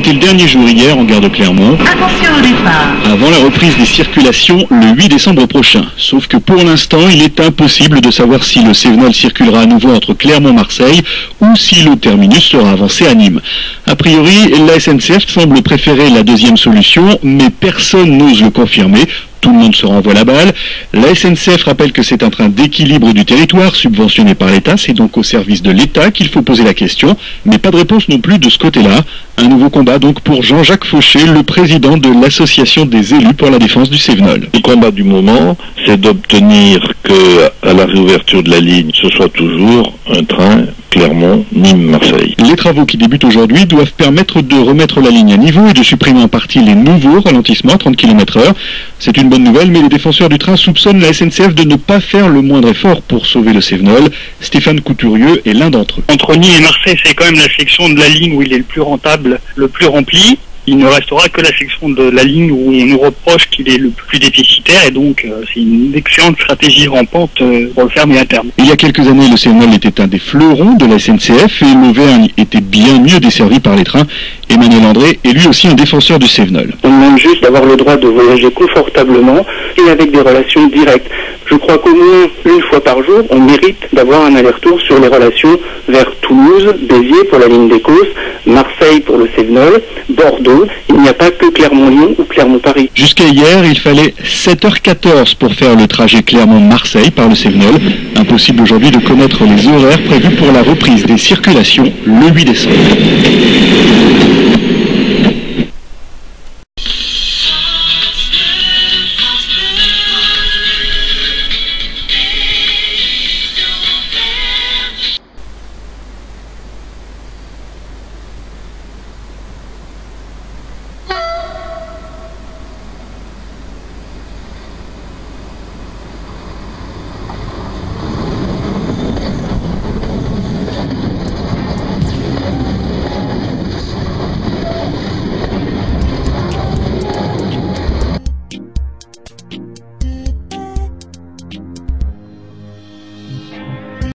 C'était le dernier jour hier en gare de Clermont. Attention au départ. Avant la reprise des circulations le 8 décembre prochain. Sauf que pour l'instant, il est impossible de savoir si le Cévenol circulera à nouveau entre Clermont-Marseille ou si le terminus sera avancé à Nîmes. A priori, la SNCF semble préférer la deuxième solution, mais personne n'ose le confirmer. Tout le monde se renvoie la balle. La SNCF rappelle que c'est un train d'équilibre du territoire subventionné par l'État. C'est donc au service de l'État qu'il faut poser la question. Mais pas de réponse non plus de ce côté-là. Un nouveau combat donc pour Jean-Jacques Fauché, le président de l'association des élus pour la défense du Cévenol. Le combat du moment, c'est d'obtenir que, à la réouverture de la ligne, ce soit toujours un train Clermont-Nîmes-Marseille. Les travaux qui débutent aujourd'hui doivent permettre de remettre la ligne à niveau et de supprimer en partie les nouveaux ralentissements à 30 km/h. C'est une bonne nouvelle, mais les défenseurs du train soupçonnent la SNCF de ne pas faire le moindre effort pour sauver le Cévenol. Stéphane Couturieux est l'un d'entre eux. Entre Nîmes et Marseille, c'est quand même la section de la ligne où il est le plus rentable, le plus rempli. Il ne restera que la section de la ligne où on nous reproche qu'il est le plus déficitaire et donc c'est une excellente stratégie rampante pour le fermer à terme. Il y a quelques années, le Cévenol était un des fleurons de la SNCF et l'Auvergne était bien mieux desservie par les trains. Emmanuel André est lui aussi un défenseur du Cévenol. On demande juste d'avoir le droit de voyager confortablement et avec des relations directes. Je crois qu'au moins une fois par jour, on mérite d'avoir un aller-retour sur les relations vers Toulouse, Béziers pour la ligne d'Écosse, Marseille pour le Cévenol, Bordeaux. Il n'y a pas que Clermont-Lyon ou Clermont-Paris. Jusqu'à hier, il fallait 7h14 pour faire le trajet Clermont-Marseille par le Cévenol. Impossible aujourd'hui de connaître les horaires prévus pour la reprise des circulations le 8 décembre.